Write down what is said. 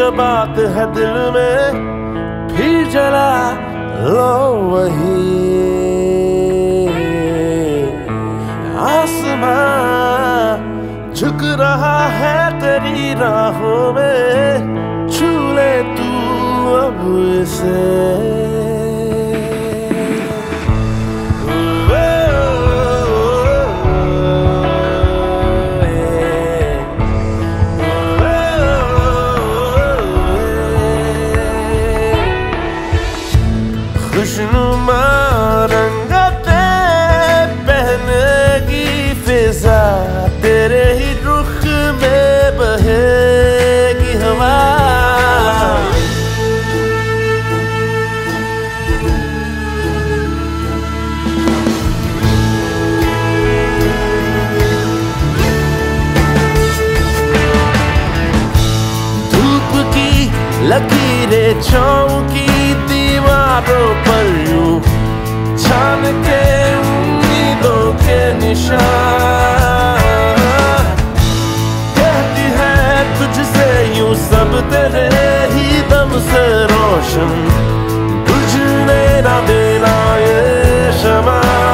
बात है दिल में फिर जला लो वही। आसमां झुक रहा है तेरी राहों में, छू ले तू अब इसे। खुशनुमा रंगते पहनेगी फिजा, तेरे ही रुख में बहेगी हवा। धूप की लकीरें चौकी दीवारों पर यूं छान के उम्मीदों के निशान। कहती है तुझसे यूं सब तेरे ही दम से रोशन, तुझने ना देना ये शमा।